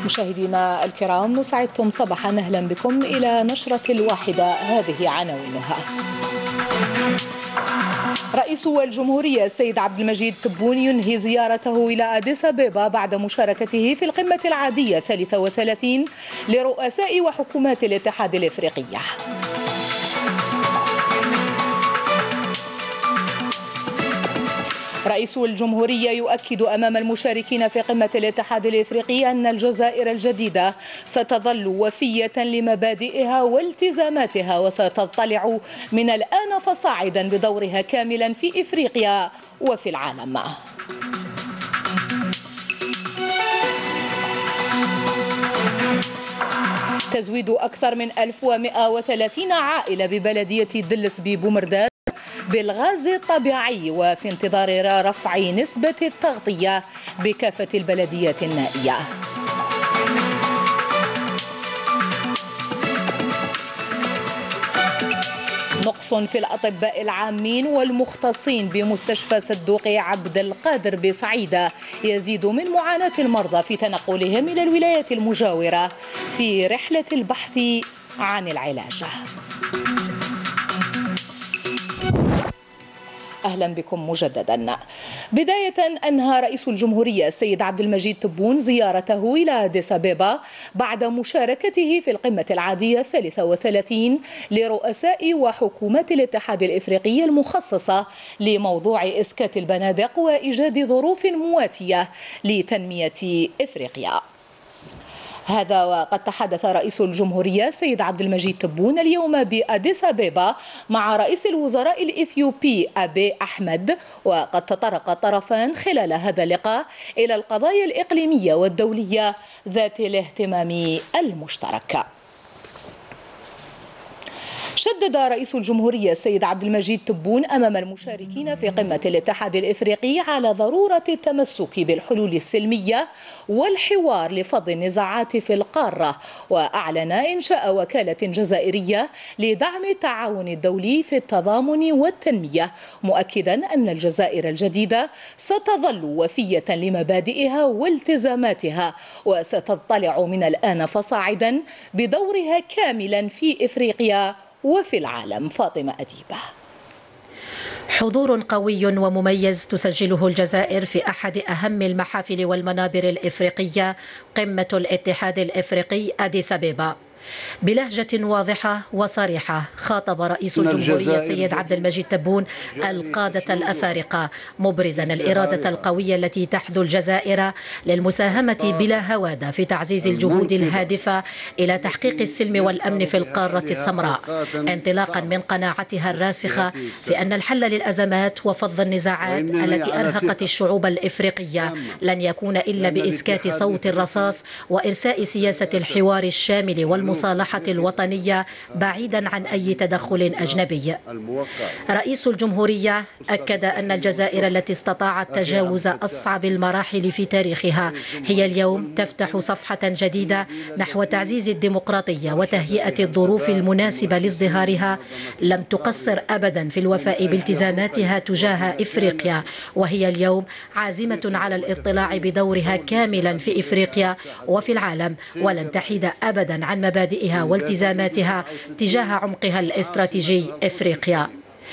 مشاهدينا الكرام، سعدتم صباحا، أهلا بكم إلى نشرة الواحدة. هذه عناوينها. رئيس الجمهورية السيد عبد المجيد تبون ينهي زيارته إلى أديس أبيبا بعد مشاركته في القمة العادية 33 لرؤساء وحكومات الاتحاد الإفريقية. رئيس الجمهورية يؤكد أمام المشاركين في قمة الاتحاد الإفريقي أن الجزائر الجديدة ستظل وفية لمبادئها والتزاماتها، وستطلع من الآن فصاعدا بدورها كاملا في إفريقيا وفي العالم. تزويد أكثر من 1130 عائلة ببلدية دلس ببومرداد بالغاز الطبيعي، وفي انتظار رفع نسبة التغطية بكافة البلديات النائية. نقص في الأطباء العامين والمختصين بمستشفى صدوقي عبد القادر بصعيدة يزيد من معاناة المرضى في تنقلهم إلى الولايات المجاورة في رحلة البحث عن العلاج. أهلا بكم مجددا. بداية، أنهى رئيس الجمهورية السيد عبد المجيد تبون زيارته إلى أديس أبيبا بعد مشاركته في القمة العادية 33 لرؤساء وحكومات الاتحاد الإفريقي المخصصة لموضوع إسكات البنادق وإيجاد ظروف مواتية لتنمية إفريقيا. هذا وقد تحدث رئيس الجمهورية السيد عبد المجيد تبون اليوم بأديس أبيبا مع رئيس الوزراء الإثيوبي أبي أحمد، وقد تطرق الطرفان خلال هذا اللقاء إلى القضايا الإقليمية والدولية ذات الاهتمام المشترك. شدد رئيس الجمهورية السيد عبد المجيد تبون أمام المشاركين في قمة الاتحاد الإفريقي على ضرورة التمسك بالحلول السلمية والحوار لفض النزاعات في القارة، وأعلن إنشاء وكالة جزائرية لدعم التعاون الدولي في التضامن والتنمية، مؤكدا أن الجزائر الجديدة ستظل وفية لمبادئها والتزاماتها، وستطلع من الآن فصاعدا بدورها كاملا في إفريقيا وفي العالم. فاطمة أديبة. حضور قوي ومميز تسجله الجزائر في أحد أهم المحافل والمنابر الإفريقية، قمة الاتحاد الإفريقي أديس أبيبا. بلهجة واضحة وصريحة خاطب رئيس الجمهورية السيد عبد المجيد تبون القادة الأفارقة، مبرزا الإرادة القوية التي تحدو الجزائر للمساهمة بلا هوادة في تعزيز الجهود الهادفة إلى تحقيق السلم والأمن في القارة السمراء، انطلاقا من قناعتها الراسخة في أن الحل للأزمات وفض النزاعات التي أرهقت الشعوب الإفريقية لن يكون إلا بإسكات صوت الرصاص وإرساء سياسة الحوار الشامل والمصالحة الوطنية بعيدا عن أي تدخل أجنبي. رئيس الجمهورية أكد أن الجزائر التي استطاعت تجاوز أصعب المراحل في تاريخها هي اليوم تفتح صفحة جديدة نحو تعزيز الديمقراطية وتهيئة الظروف المناسبة لازدهارها، لم تقصر أبدا في الوفاء بالتزاماتها تجاه إفريقيا، وهي اليوم عازمة على الاطلاع بدورها كاملا في إفريقيا وفي العالم، ولن تحيد أبدا عن مبادئها والتزاماتها تجاه عمقها الاستراتيجي إفريقيا.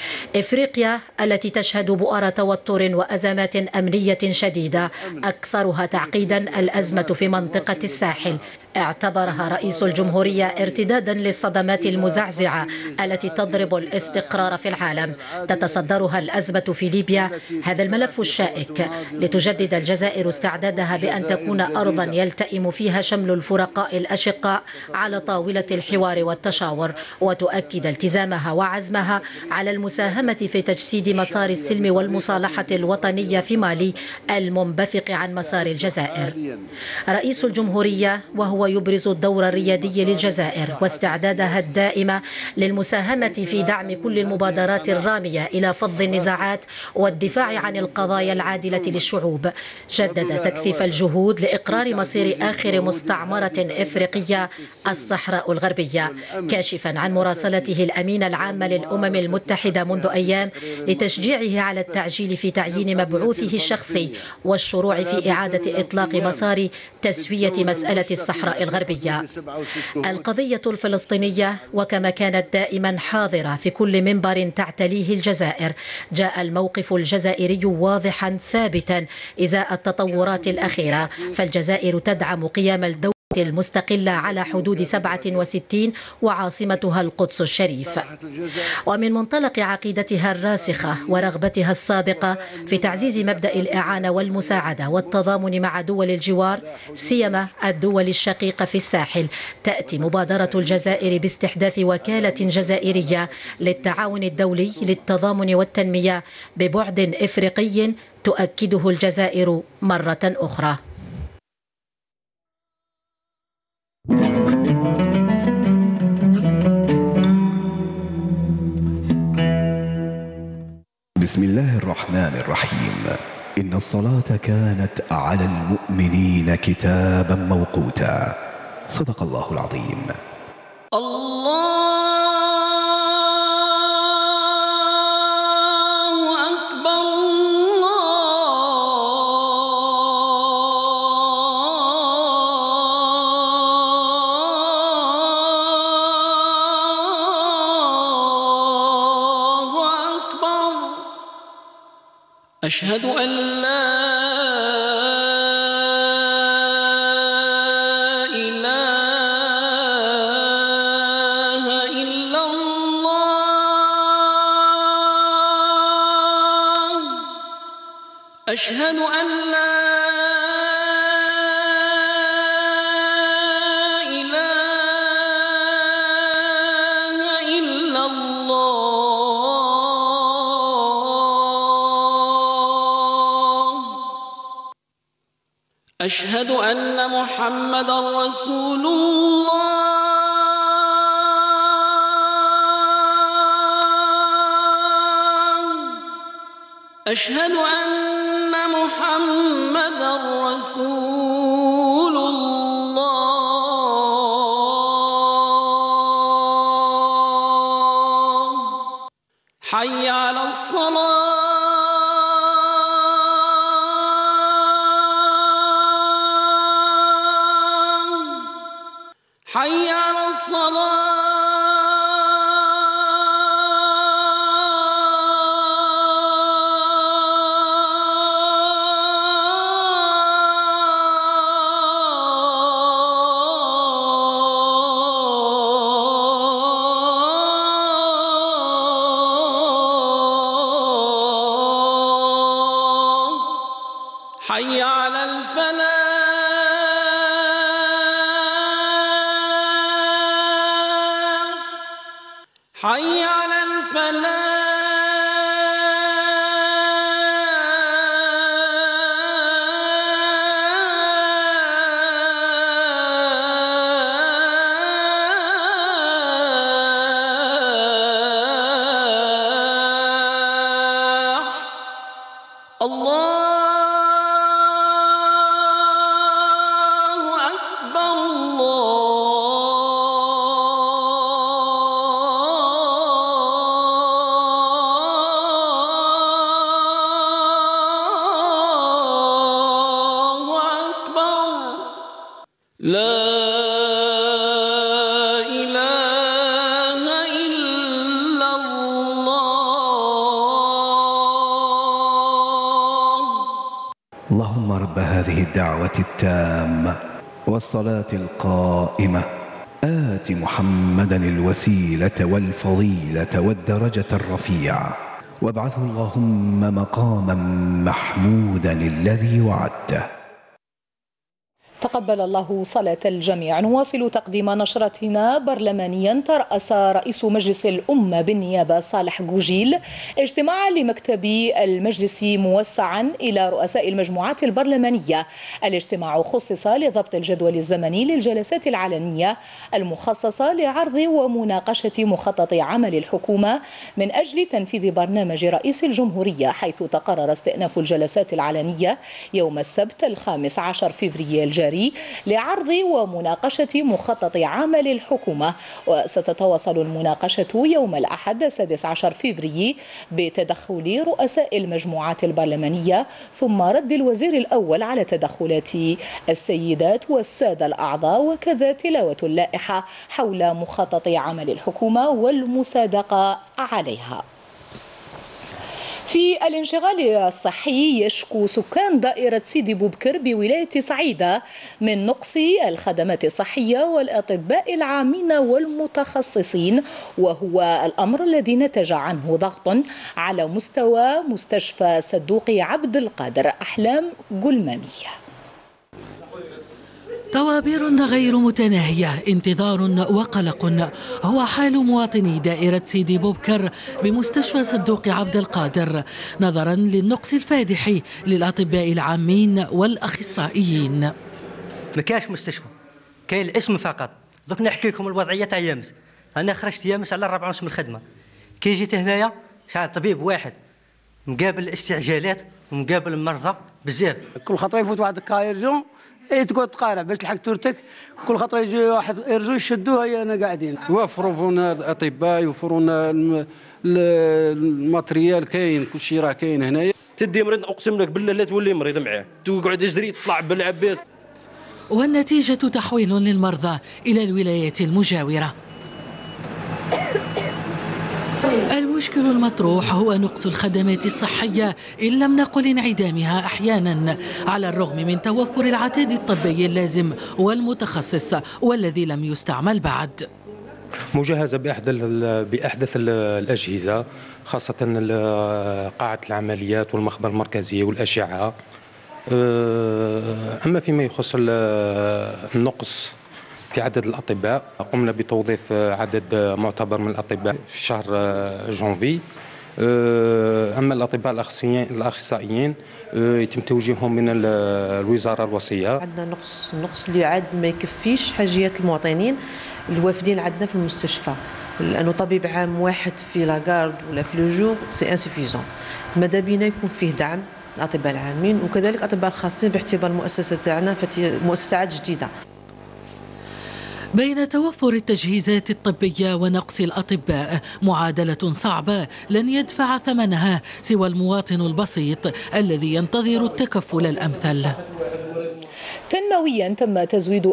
إفريقيا التي تشهد بؤر توتر وأزمات أمنية شديدة، أكثرها تعقيدا الأزمة في منطقة الساحل، اعتبرها رئيس الجمهورية ارتدادا للصدمات المزعزعة التي تضرب الاستقرار في العالم، تتصدرها الأزمة في ليبيا. هذا الملف الشائك لتجدد الجزائر استعدادها بأن تكون أرضا يلتئم فيها شمل الفرقاء الأشقاء على طاولة الحوار والتشاور، وتؤكد التزامها وعزمها على المساهمة في تجسيد مسار السلم والمصالحة الوطنية في مالي المنبثق عن مسار الجزائر. رئيس الجمهورية وهو يبرز الدور الريادي للجزائر واستعدادها الدائمة للمساهمة في دعم كل المبادرات الرامية إلى فض النزاعات والدفاع عن القضايا العادلة للشعوب، جدد تكثيف الجهود لإقرار مصير آخر مستعمرة إفريقية الصحراء الغربية، كاشفا عن مراسلته الأمين العام للأمم المتحدة المتحدة منذ أيام لتشجيعه على التعجيل في تعيين مبعوثه الشخصي والشروع في إعادة إطلاق مسار تسوية مسألة الصحراء الغربية. القضية الفلسطينية وكما كانت دائما حاضرة في كل منبر تعتليه الجزائر، جاء الموقف الجزائري واضحا ثابتا إزاء التطورات الأخيرة، فالجزائر تدعم قيام الدولة المستقلة على حدود 67 وعاصمتها القدس الشريف. ومن منطلق عقيدتها الراسخة ورغبتها الصادقة في تعزيز مبدأ الإعانة والمساعدة والتضامن مع دول الجوار سيما الدول الشقيقة في الساحل، تأتي مبادرة الجزائر باستحداث وكالة جزائرية للتعاون الدولي للتضامن والتنمية ببعد إفريقي تؤكده الجزائر مرة أخرى. بسم الله الرحمن الرحيم. إن الصلاة كانت على المؤمنين كتابا موقوتا. صدق الله العظيم. أشهد أن لا إله إلا الله. أشهد أن لا إله إلا الله. أشهد أن محمدًا رسول الله. أشهد أن محمدًا رسول الله. حي على الصلاة. حي على الصلاة. حي على الفلاح. حي على الفلاح. الله أكبر. الله أكبر. لا إله إلا الله. اللهم رب هذه الدعوة التامة والصلاة القائمة آت محمدا الوسيلة والفضيلة والدرجة الرفيعة وابعثه اللهم مقاما محمودا الذي وعدته. تقبل الله صلاة الجميع. نواصل تقديم نشرتنا برلمانيا. ترأس رئيس مجلس الأمة بالنيابة صالح جوجيل اجتماعا لمكتب المجلس موسعا إلى رؤساء المجموعات البرلمانية. الاجتماع خصص لضبط الجدول الزمني للجلسات العلنية المخصصة لعرض ومناقشة مخطط عمل الحكومة من أجل تنفيذ برنامج رئيس الجمهورية، حيث تقرر استئناف الجلسات العلنية يوم السبت 15 فبراير الجاري الفيفري لعرض ومناقشة مخطط عمل الحكومة. وستتواصل المناقشة يوم الأحد 16 فيفري بتدخل رؤساء المجموعات البرلمانية ثم رد الوزير الأول على تدخلات السيدات والسادة الأعضاء، وكذا تلاوة اللائحة حول مخطط عمل الحكومة والمصادقة عليها. في الانشغال الصحي يشكو سكان دائرة سيدي بوبكر بولاية سعيدة من نقص الخدمات الصحية والأطباء العامين والمتخصصين، وهو الأمر الذي نتج عنه ضغط على مستوى مستشفى صدوقي عبد القادر. أحلام قلمامية. طوابير غير متناهية، انتظار وقلق هو حال مواطني دائرة سيدي بوبكر بمستشفى صدوقي عبد القادر نظرا للنقص الفادح للأطباء العامين والأخصائيين. ما كاش مستشفى، كاين الاسم فقط. دوك نحكي لكم الوضعية تاع يامس. أنا خرجت يامس على 4 ونص من الخدمة، كي جيت هنايا شحال طبيب واحد مقابل الاستعجالات ومقابل المرضى بزاف. كل خطرة يفوت واحد كايرجون تقعد تقارع باش تلحق تورتك، كل خطره يجي واحد يرجو يشدوها هي انا قاعدين. يوفروا لنا الاطباء، يوفروا لنا الماتريال، كاين كل شيء راه كاين هنايا. تدي مريض اقسم لك بالله لا تولي مريض معاه، تقعد يجري تطلع بالعباس. والنتيجه تحويل للمرضى الى الولايات المجاوره. المشكل المطروح هو نقص الخدمات الصحية، إن لم نقل انعدامها أحيانا، على الرغم من توفر العتاد الطبي اللازم والمتخصص والذي لم يستعمل بعد. مجهزة بأحدث الأجهزة، خاصة قاعة العمليات والمخبر المركزي والأشعة. أما فيما يخص النقص في عدد الأطباء، قمنا بتوظيف عدد معتبر من الأطباء في شهر جونفي. أما الأطباء الأخصائيين يتم توجيههم من الوزارة الوصية. عندنا نقص اللي يعد ما يكفيش حاجيات المواطنين الوافدين عندنا في المستشفى، لأنه طبيب عام واحد في لاغارد ولا في لوجور سي انسفيزون. ماذا بينا يكون فيه دعم الأطباء العامين وكذلك الأطباء الخاصين، باعتبار المؤسسة تاعنا مؤسسات جديدة. بين توفر التجهيزات الطبية ونقص الأطباء معادلة صعبة لن يدفع ثمنها سوى المواطن البسيط الذي ينتظر التكفل الأمثل. تنمويا تم تزويد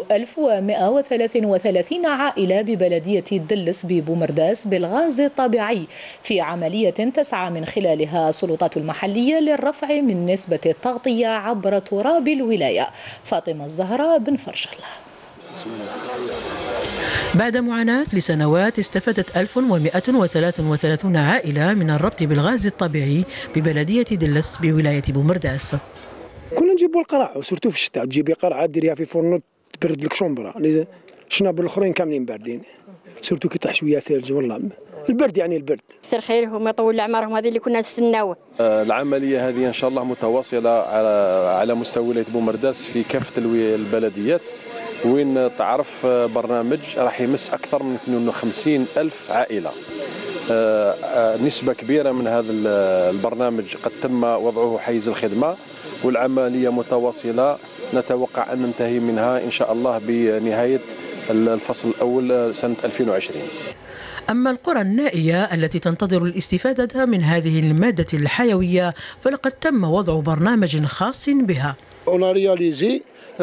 1133 عائلة ببلدية الدلس ببومرداس بالغاز الطبيعي في عملية تسعى من خلالها السلطات المحلية للرفع من نسبة التغطية عبر تراب الولاية. فاطمة الزهراء بن فرج الله. بعد معاناة لسنوات استفادت 1133 عائلة من الربط بالغاز الطبيعي ببلدية دلس بولاية بومرداس. كنا نجيبوا القرع وسورتو في الشتاء، تجيبي قرعة ديريها في فرن تبرد لك شومبرا، الشناب الاخرين كاملين باردين، سورتو كي طاح شويه ثلج. والله البرد يعني البرد. كثر خيرهم يطول اعمارهم، هذه اللي كنا نستناوه. العمليه هذه ان شاء الله متواصله على مستوى ولايه بومرداس في كافه البلديات، وين تعرف برنامج راح يمس اكثر من 52 ألف عائله. نسبه كبيره من هذا البرنامج قد تم وضعه حيز الخدمه، والعمليه متواصله، نتوقع ان ننتهي منها ان شاء الله بنهايه الفصل الاول سنه 2020. أما القرى النائية التي تنتظر الاستفادة من هذه المادة الحيوية فلقد تم وضع برنامج خاص بها. أنا رياليزي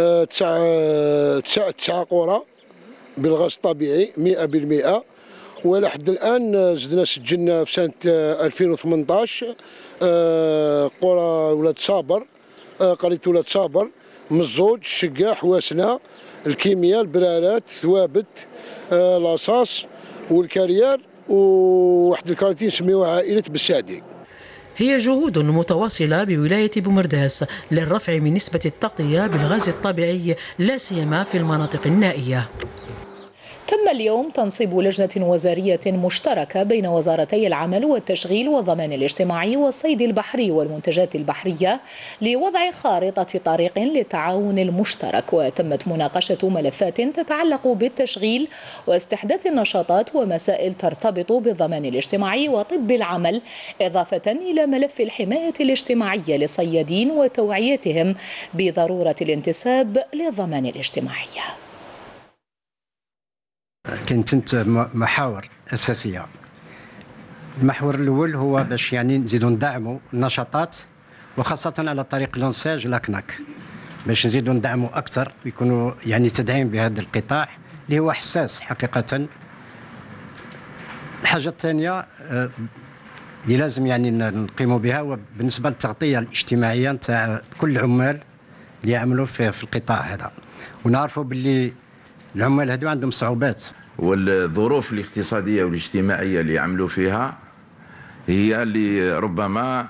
9 قرى بالغاز الطبيعي 100%، ولحد الآن زدنا سجلنا في سنة 2018 قرى ولاد صابر، قرية ولاد صابر، مزوج، الشقاح، واسنا، الكيمياء، البرارات، ثوابت، لاصاص والكاريار، وواحد الكارتين سميوها عائلة بالسعدي. هي جهود متواصلة بولاية بومرداس للرفع من نسبة التغطية بالغاز الطبيعي لا سيما في المناطق النائية. تم اليوم تنصيب لجنة وزارية مشتركة بين وزارتي العمل والتشغيل والضمان الاجتماعي والصيد البحري والمنتجات البحرية لوضع خارطة طريق للتعاون المشترك، وتمت مناقشة ملفات تتعلق بالتشغيل واستحداث النشاطات ومسائل ترتبط بالضمان الاجتماعي وطب العمل، إضافة إلى ملف الحماية الاجتماعية للصيادين وتوعيتهم بضرورة الانتساب للضمان الاجتماعي. كانت محاور أساسية. المحور الأول هو باش يعني نزيدوا ندعموا النشاطات وخاصة على طريق لونساج لاكناك، باش نزيدوا ندعموا أكثر ويكونوا يعني تدعيم بهذا القطاع اللي هو حساس حقيقة. الحاجة الثانية اللي لازم يعني نقيموا بها هو بالنسبة للتغطية الاجتماعية نتاع كل العمال اللي يعملوا في القطاع هذا، ونعرفوا باللي العمال هذو عندهم صعوبات، والظروف الاقتصادية والاجتماعية اللي يعملوا فيها هي اللي ربما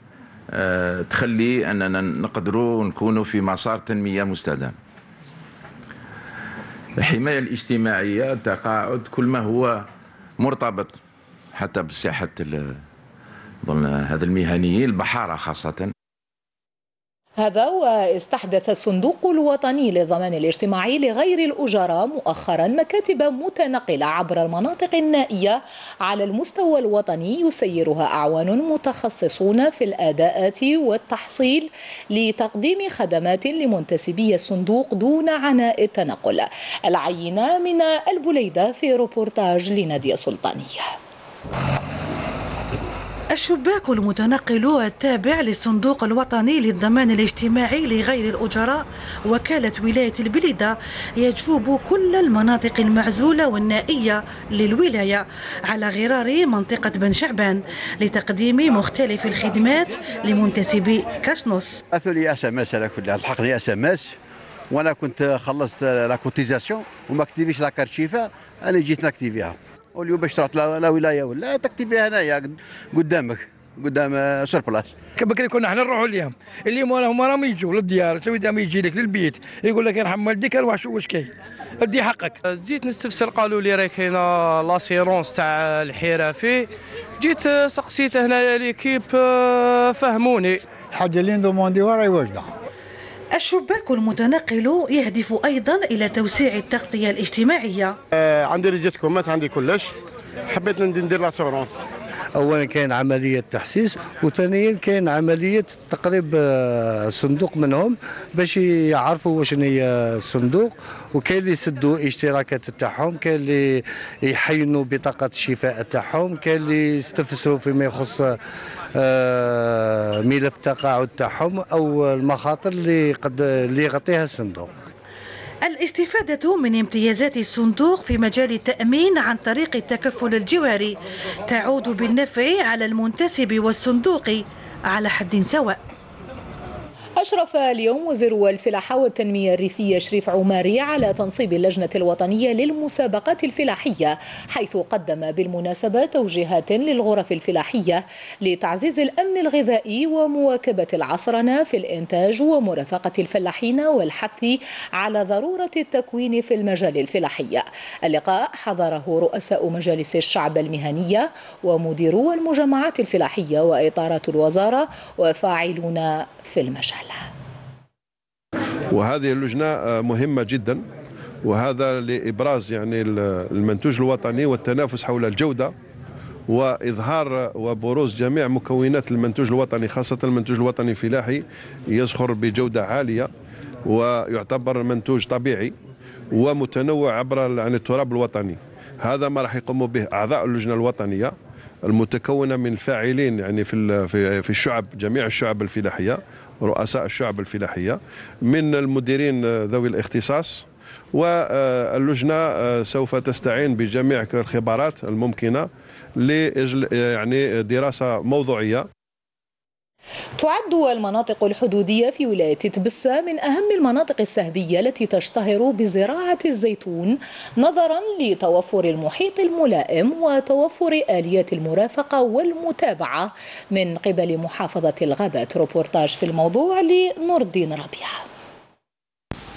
تخلي أننا نقدروا نكونوا في مسار تنمية مستدام. الحماية الاجتماعية تقاعد كل ما هو مرتبط حتى بصحة هذا المهنيين البحارة خاصة. هذا واستحدث الصندوق الوطني للضمان الاجتماعي لغير الأجراء مؤخرا مكاتب متنقلة عبر المناطق النائية على المستوى الوطني يسيرها أعوان متخصصون في الأداءات والتحصيل لتقديم خدمات لمنتسبي الصندوق دون عناء التنقل. العينة من البليدة في روبورتاج لنادية سلطانية. الشباك المتنقل التابع للصندوق الوطني للضمان الاجتماعي لغير الأجراء وكالة ولاية البليدة يجوب كل المناطق المعزولة والنائية للولاية على غرار منطقة بن شعبان لتقديم مختلف الخدمات لمنتسبي كاشنوس. أثولي SMS لحقني SMS وأنا كنت خلصت لا كوتيزاسيون وما كتبيش لا كارتشيفة، أنا جيت نكتيفيها. واليوم باش تروح لا ولايه ولا تكتفي هنايا قدامك قدام سوربلاس. بكري كنا احنا نروحوا اليوم هما راهم يجوا للديار، سوي دام يجي لك للبيت يقول لك يرحم والديك اروح شوف واش كاين ادي حقك. جيت نستفسر قالوا لي راه كاينه لاسيرونس تاع الحرفي، جيت سقسيت هنايا ليكيب فهموني. الحاجه اللي ندومونديوها راهي واجده. الشباك المتنقل يهدف أيضا إلى توسيع التغطية الاجتماعية. عندي رجال كومات، عندي كلش، حبيت ندير لاسورونس. أولا كاين عملية تحسيس، وثانيا كاين عملية تقريب صندوق منهم باش يعرفوا واش هي الصندوق، وكاين اللي يسدوا اشتراكات تاعهم، كاين اللي يحينوا بطاقة الشفاء تاعهم، كاين اللي يستفسروا فيما يخص ملف التقاعد تاعهم او المخاطر اللي يغطيها الصندوق. الاستفادة من امتيازات الصندوق في مجال التأمين عن طريق التكفل الجواري تعود بالنفع على المنتسب والصندوق على حد سواء. أشرف اليوم وزير الفلاحة والتنمية الريفية شريف عماري على تنصيب اللجنة الوطنية للمسابقات الفلاحية، حيث قدم بالمناسبة توجيهات للغرف الفلاحية لتعزيز الأمن الغذائي ومواكبة العصرنة في الإنتاج ومرافقة الفلاحين والحث على ضرورة التكوين في المجال الفلاحي. اللقاء حضره رؤساء مجالس الشعب المهنية ومديرو المجمعات الفلاحية وإطارات الوزارة وفاعلون في المجال. وهذه اللجنة مهمة جدا، وهذا لإبراز يعني المنتوج الوطني والتنافس حول الجودة وإظهار وبروز جميع مكونات المنتوج الوطني، خاصة المنتوج الوطني الفلاحي يزخر بجودة عالية ويعتبر منتوج طبيعي ومتنوع عبر يعني التراب الوطني. هذا ما راح يقوم به أعضاء اللجنة الوطنية المتكونة من فاعلين يعني في الشعب، جميع الشعب الفلاحية، رؤساء الشعب الفلاحية، من المديرين ذوي الاختصاص. واللجنة سوف تستعين بجميع الخبرات الممكنة لأجل يعني دراسة موضوعية. تعد المناطق الحدودية في ولاية تبسة من أهم المناطق السهبية التي تشتهر بزراعة الزيتون، نظرا لتوفر المحيط الملائم وتوفر آليات المرافقة والمتابعة من قبل محافظة الغابات. روبورتاج في الموضوع لنور الدين ربيع.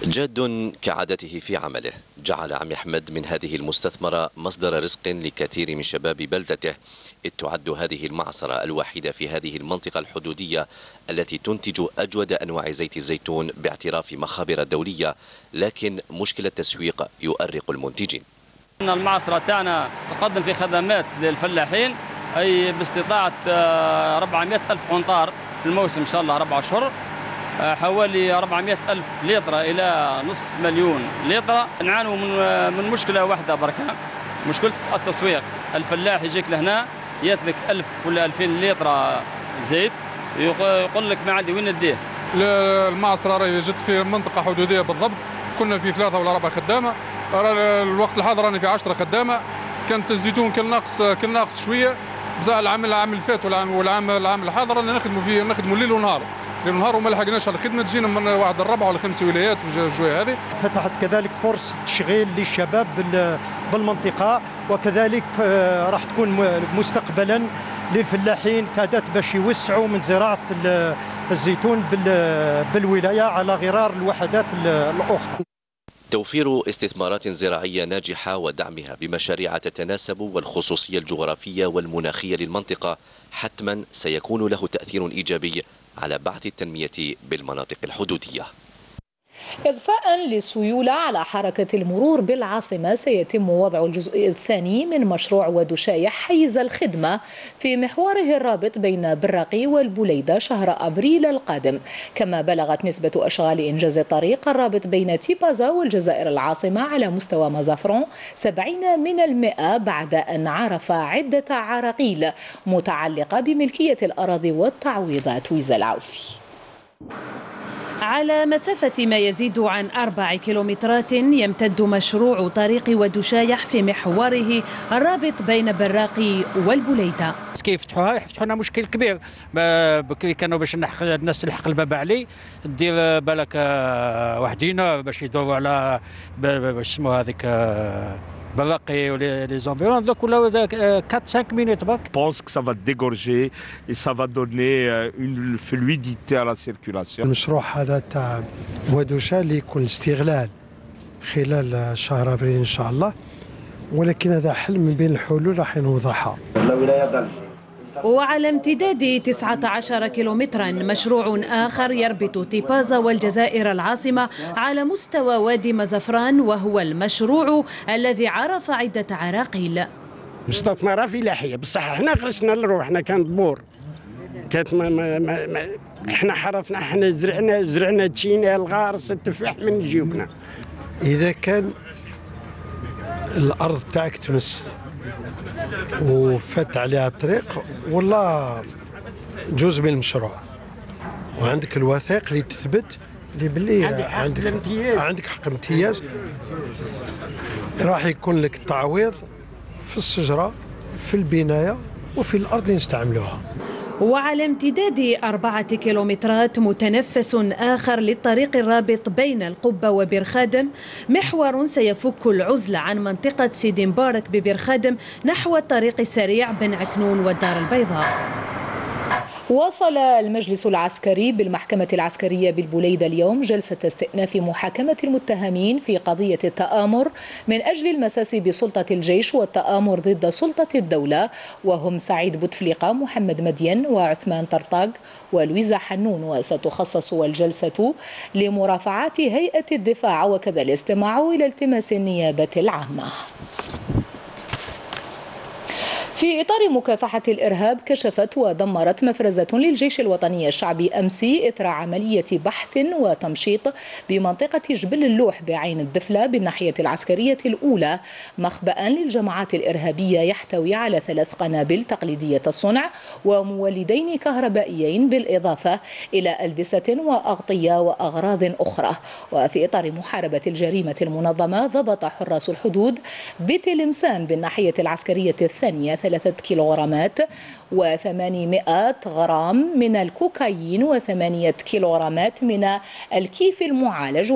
جاد كعادته في عمله، جعل عم أحمد من هذه المستثمرة مصدر رزق لكثير من شباب بلدته، إذ تعد هذه المعصرة الوحيدة في هذه المنطقة الحدودية التي تنتج أجود أنواع زيت الزيتون باعتراف مخابر دولية، لكن مشكل التسويق يؤرق المنتجين. المعصرة تاعنا تقدم في خدمات للفلاحين، أي باستطاعة 400 ألف قنطار في الموسم إن شاء الله 4 أشهر، حوالي 400 ألف لتر إلى نصف مليون لتر. نعانوا من مشكلة واحدة بركة، مشكلة التسويق. الفلاح يجيك لهنا ياتلك 1000 ولا 2000 لتر زيت، يقول لك ما عندي وين نديه. المعصرة راهي جت في منطقة حدودية بالضبط، كنا في 3 ولا 4 خدامة، الوقت الحاضر راني في 10 خدامة. كانت الزيتون كان ناقص شوية، العام اللي فات والعام الحاضر رانا نخدموا ليل ونهار وما لحقناش على الخدمه. تجينا من واحد 4 ولا 5 ولايات الجويه هذه. فتحت كذلك فرص تشغيل للشباب بالمنطقه، وكذلك راح تكون مستقبلا للفلاحين كادت باش يوسعوا من زراعه الزيتون بالولايه على غرار الوحدات الاخرى. توفير استثمارات زراعية ناجحة ودعمها بمشاريع تتناسب والخصوصية الجغرافية والمناخية للمنطقة حتما سيكون له تأثير إيجابي على بعث التنمية بالمناطق الحدودية. إضفاء للسيولة على حركة المرور بالعاصمة، سيتم وضع الجزء الثاني من مشروع ودشايح حيز الخدمة في محوره الرابط بين برقي والبليدة شهر أبريل القادم. كما بلغت نسبة أشغال إنجاز الطريق الرابط بين تيبازا والجزائر العاصمة على مستوى مازافرون 70% بعد أن عرف عدة عراقيل متعلقة بملكية الأراضي والتعويضات. ويزا العوفي. على مسافة ما يزيد عن 4 كيلومترات يمتد مشروع طريق ودشايح في محوره الرابط بين براقي والبليدة. كي يفتحوها لنا مشكل كبير. بكري كانوا باش الناس تلحق الباب علي دير بالك وحدينا باش يدوروا على باش اسمو هذيك براقي ولي زونفيرون، دوك ولاو 4-5 minutes برك. Je pense que ça va dégorger et ça va donner une fluidité à la circulation. المشروع هذا تاع ودوشة اللي يكون استغلال خلال شهر ابريل ان شاء الله، ولكن هذا حل من بين الحلول راح نوضحها. وعلى امتداد 19 كيلومترا مشروع آخر يربط تيبازا والجزائر العاصمة على مستوى وادي مزفران، وهو المشروع الذي عرف عدة عراقيل. مستثمرة فلاحية بصح احنا غرسنا لروحنا، كانت بور، كانت احنا حرثنا، احنا زرعنا تشينا الغارس التفاح من جيوبنا. إذا كان الأرض تاعك تمس وفات عليها الطريق والله جزء من المشروع، وعندك الوثائق اللي تثبت اللي باللي عندك حق امتياز، راح يكون لك تعويض في الشجرة في البناية وفي الأرض اللي نستعملوها. وعلى امتداد 4 كيلومترات متنفس آخر للطريق الرابط بين القبة وبرخادم، محور سيفك العزلة عن منطقة سيدي مبارك ببرخادم نحو الطريق السريع بن عكنون والدار البيضاء. واصل المجلس العسكري بالمحكمة العسكرية بالبليدة اليوم جلسة استئناف محاكمة المتهمين في قضية التآمر من أجل المساس بسلطة الجيش والتآمر ضد سلطة الدولة، وهم سعيد بوتفليقة، محمد مدين، وعثمان طرطاق، ولويزا حنون. وستخصص الجلسة لمرافعات هيئة الدفاع وكذا الاستماع إلى التماس النيابة العامة. في إطار مكافحة الإرهاب، كشفت ودمرت مفرزة للجيش الوطني الشعبي أمس إثر عملية بحث وتمشيط بمنطقة جبل اللوح بعين الدفلة بالناحية العسكرية الأولى مخبأ للجماعات الإرهابية يحتوي على 3 قنابل تقليدية الصنع ومولدين كهربائيين، بالإضافة إلى ألبسة وأغطية وأغراض أخرى. وفي إطار محاربة الجريمة المنظمة، ضبط حراس الحدود بتلمسان بالناحية العسكرية الثانية 3 كيلوغرامات و800 غرام من الكوكايين و8 كيلوغرامات من الكيف المعالج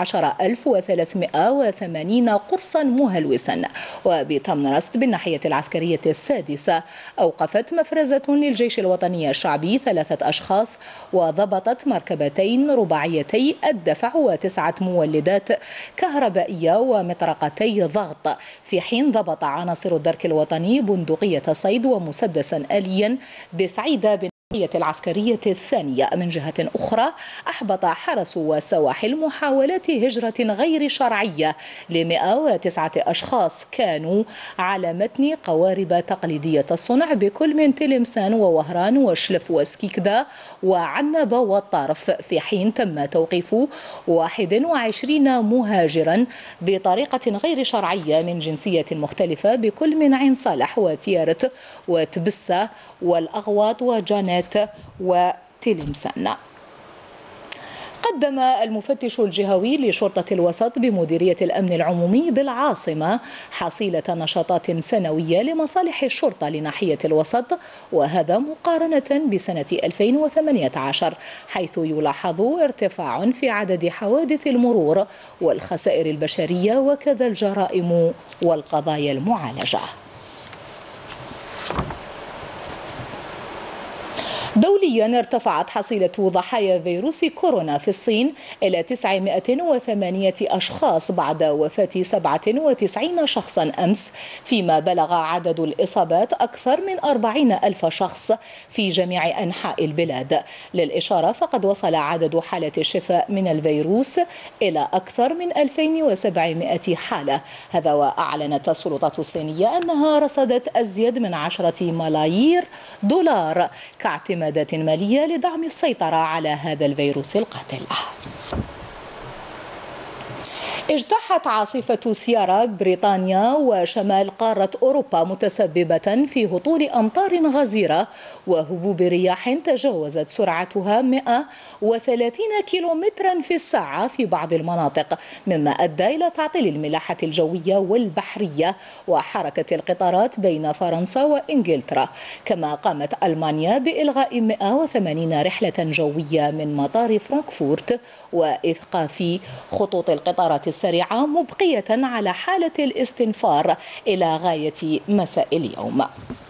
و12380 قرصا مهلوسا. وبتمنرست بالناحية العسكرية السادسة أوقفت مفرزة للجيش الوطني الشعبي 3 أشخاص وضبطت مركبتين رباعيتي الدفع و9 مولدات كهربائية ومطرقتي ضغط، في حين ضبط عناصر الدرك الوطني بندقية صيد ومسدسا آليا بسعيدة العسكرية الثانية. من جهة أخرى أحبط حرس وسواحل محاولات هجرة غير شرعية ل109 أشخاص كانوا على متن قوارب تقليدية الصنع بكل من تلمسان ووهران وشلف وسكيكدا وعنبة والطرف، في حين تم توقيف 21 مهاجرا بطريقة غير شرعية من جنسية مختلفة بكل من عين صالح وتيارت وتبسة والأغواط وجانات وتلمسان. قدم المفتش الجهوي لشرطة الوسط بمديرية الأمن العمومي بالعاصمة حصيلة نشاطات سنوية لمصالح الشرطة لناحية الوسط، وهذا مقارنة بسنة 2018، حيث يلاحظ ارتفاع في عدد حوادث المرور والخسائر البشرية وكذا الجرائم والقضايا المعالجة. دوليا ارتفعت حصيلة ضحايا فيروس كورونا في الصين إلى 908 أشخاص بعد وفاة 97 شخصا أمس، فيما بلغ عدد الإصابات أكثر من 40,000 شخص في جميع أنحاء البلاد. للإشارة فقد وصل عدد حالات الشفاء من الفيروس إلى أكثر من 2700 حالة. هذا وأعلنت السلطات الصينية أنها رصدت أزيد من 10 ملايير دولار كاعتمادات مالية لدعم السيطرة على هذا الفيروس القاتل. اجتاحت عاصفة سيارة بريطانيا وشمال قارة أوروبا متسببة في هطول أمطار غزيرة وهبوب رياح تجاوزت سرعتها 130 كيلومترا في الساعة في بعض المناطق، مما أدى إلى تعطيل الملاحة الجوية والبحرية وحركة القطارات بين فرنسا وإنجلترا. كما قامت ألمانيا بإلغاء 180 رحلة جوية من مطار فرانكفورت وإيقاف خطوط القطارات السريعة مبقية على حالة الاستنفار إلى غاية مساء اليوم.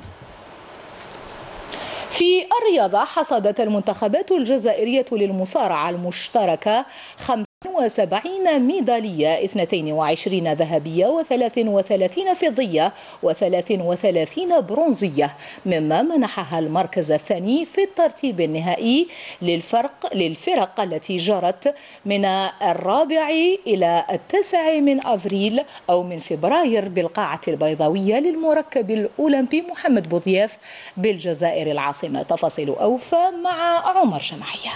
في الرياضة حصدت المنتخبات الجزائرية للمصارعة المشتركة 75 ميدالية، 22 ذهبية و33 فضية و33 برونزية، مما منحها المركز الثاني في الترتيب النهائي للفرق التي جرت من 4 إلى 9 من أفريل أو من فبراير بالقاعة البيضاوية للمركب الأولمبي محمد بوضياف بالجزائر العاصمة. تفاصيل أوفى مع عمر جمعية.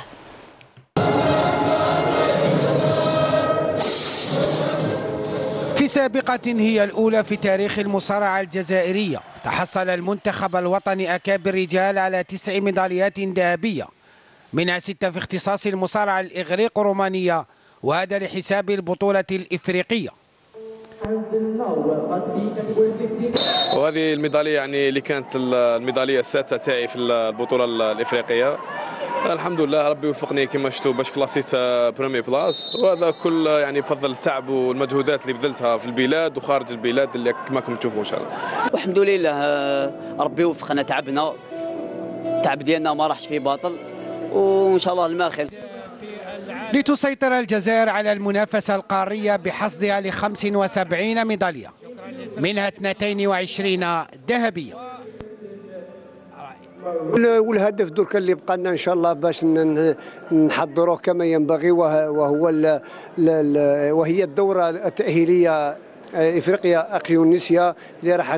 في سابقة هي الأولى في تاريخ المصارعة الجزائرية، تحصل المنتخب الوطني أكابر الرجال على 9 ميداليات ذهبية، منها 6 في اختصاص المصارعة الإغريق رومانية، وهذا لحساب البطولة الإفريقية. وهذه الميدالية يعني اللي كانت الميدالية السادسة تاعي في البطولة الإفريقية. الحمد لله ربي وفقني كما شفتوا باش كلاسيت بريمي بلاس، وهذا كل يعني بفضل التعب والمجهودات اللي بذلتها في البلاد وخارج البلاد اللي كما راكم تشوفوا ان شاء الله. والحمد لله ربي وفقنا، تعبنا التعب ديالنا ما راحش فيه باطل، وان شاء الله الماخر. لتسيطر الجزائر على المنافسة القارية بحصدها ل 75 ميدالية، منها 22 ذهبية. والهدف درك اللي بقى لنا ان شاء الله باش نحضروه كما ينبغي، وهي الدوره التاهيليه افريقيا اقيونيسيا اللي راح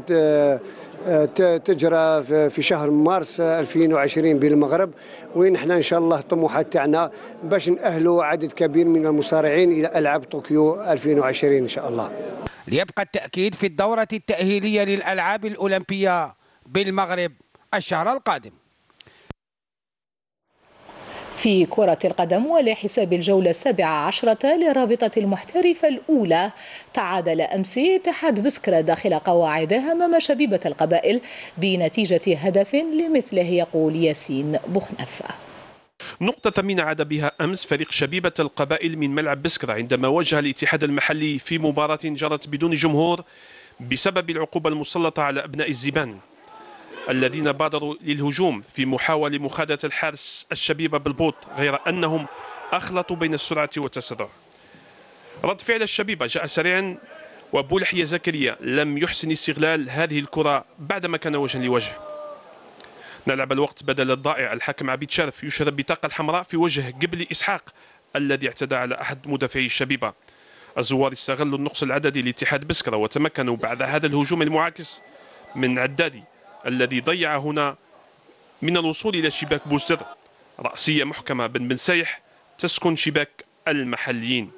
تجرى في شهر مارس 2020 بالمغرب، وين احنا ان شاء الله الطموحات تاعنا باش نأهلوا عدد كبير من المصارعين الى العاب طوكيو 2020 ان شاء الله. ليبقى التأكيد في الدورة التأهيلية للألعاب الأولمبية بالمغرب الشهر القادم. في كرة القدم ولحساب الجولة 17 لرابطة المحترفة الأولى، تعادل أمس اتحاد بسكرة داخل قواعده أمام شبيبة القبائل بنتيجة هدف لمثله، يقول ياسين بوخنف. نقطة ثمينة عاد بها أمس فريق شبيبة القبائل من ملعب بسكرة عندما واجه الاتحاد المحلي في مباراة جرت بدون جمهور بسبب العقوبة المسلطة على أبناء الزبان الذين بادروا للهجوم في محاولة مخادة الحارس الشبيبة بالبوط، غير أنهم أخلطوا بين السرعة والتسرع. رد فعل الشبيبة جاء سريعا، وبولحية زكريا لم يحسن استغلال هذه الكرة بعدما كان وجها لوجه. نلعب الوقت بدل الضائع، الحكم عبيد شرف يشرب بطاقة الحمراء في وجه قبل إسحاق الذي اعتدى على أحد مدافعي الشبيبة. الزوار استغلوا النقص العددي لاتحاد بسكرة وتمكنوا بعد هذا الهجوم المعاكس من عدادي الذي ضيع هنا من الوصول إلى شباك بوستر. رأسية محكمة بن سايح تسكن شباك المحليين.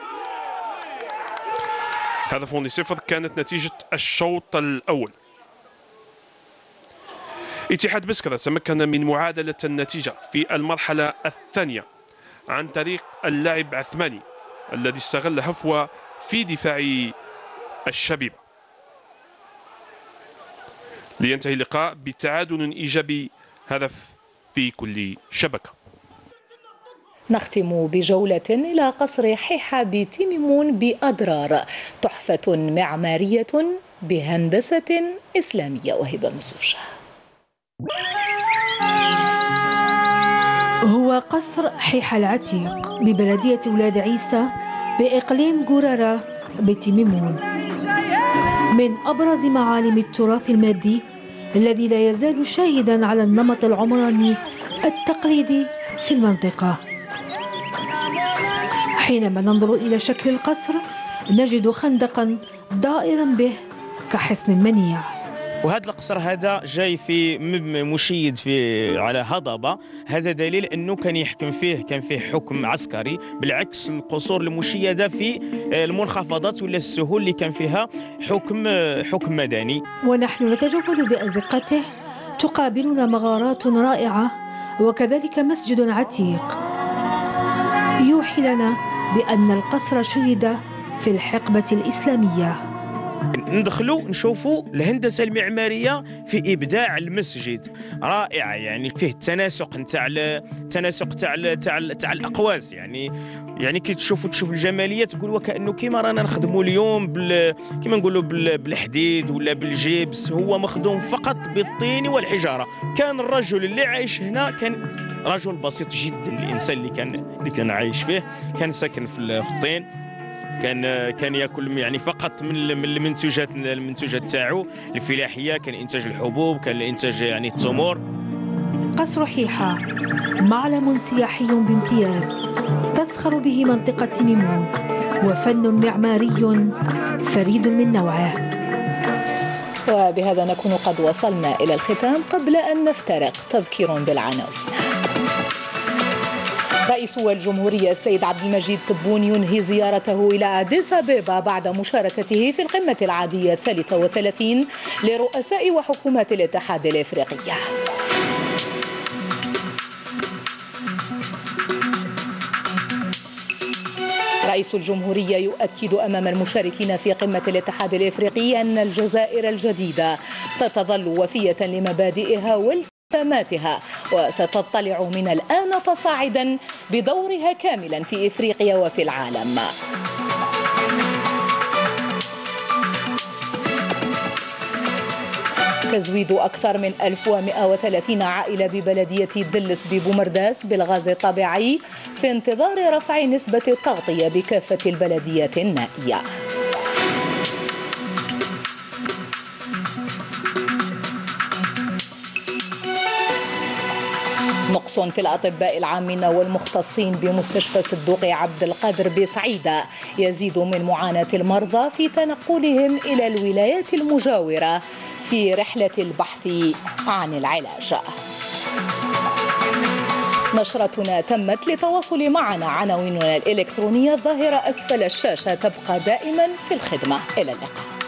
هدف ل0 كانت نتيجة الشوط الأول. اتحاد بسكرة تمكن من معادلة النتيجة في المرحلة الثانية عن طريق اللاعب عثماني الذي استغل هفوة في دفاع الشبيبة لينتهي اللقاء بتعادل إيجابي، هدف في كل شبكة. نختم بجولة إلى قصر حيحة بتيميمون بأضرار، تحفة معمارية بهندسة إسلامية. وهبة مسوشة. هو قصر حيحة العتيق ببلدية ولاد عيسى بإقليم قرارة بتيميمون، من أبرز معالم التراث المادي الذي لا يزال شاهدا على النمط العمراني التقليدي في المنطقة. حينما ننظر إلى شكل القصر نجد خندقا دائرا به كحصن منيع. وهذا القصر هذا جاي في مشيد في على هضبه، هذا دليل انه كان يحكم فيه، كان فيه حكم عسكري، بالعكس القصور المشيده في المنخفضات ولا السهول اللي كان فيها حكم مدني. ونحن نتجول بازقته تقابلنا مغارات رائعه وكذلك مسجد عتيق يوحي لنا بان القصر شيد في الحقبه الاسلاميه. ندخلوا نشوفوا الهندسه المعماريه في ابداع المسجد رائعه، يعني فيه التناسق تاع الاقواس، يعني كي تشوف الجماليه تقول وكانه كيما رانا نخدموا اليوم كيما نقولوا بالحديد ولا بالجبس، هو مخدوم فقط بالطين والحجاره. كان الرجل اللي عايش هنا كان رجل بسيط جدا، الانسان اللي كان عايش فيه كان ساكن في الطين، كان ياكل يعني فقط من المنتوجات تاعو الفلاحيه، كان انتاج الحبوب، كان انتاج يعني التمور. قصر حيحة معلم سياحي بامتياز تزخر به منطقة تيميمون، وفن معماري فريد من نوعه. وبهذا نكون قد وصلنا إلى الختام. قبل أن نفترق تذكير بالعناوين. رئيس الجمهورية السيد عبد المجيد تبون ينهي زيارته إلى أديس أبيبا بعد مشاركته في القمة العادية 33 لرؤساء وحكومات الاتحاد الإفريقي. رئيس الجمهورية يؤكد أمام المشاركين في قمة الاتحاد الإفريقي أن الجزائر الجديدة ستظل وفية لمبادئها والتزاماتها، وستطلع من الآن فصاعدا بدورها كاملا في إفريقيا وفي العالم. تزويد أكثر من 1130 عائلة ببلدية دلس ببومرداس بالغاز الطبيعي في انتظار رفع نسبة التغطية بكافة البلديات النائية. نقص في الأطباء العامين والمختصين بمستشفى صدوقي عبد القادر بسعيدة يزيد من معاناة المرضى في تنقلهم إلى الولايات المجاورة في رحلة البحث عن العلاج. نشرتنا تمت. للتواصل معنا عناويننا الإلكترونية الظاهرة أسفل الشاشة تبقى دائما في الخدمة. إلى اللقاء.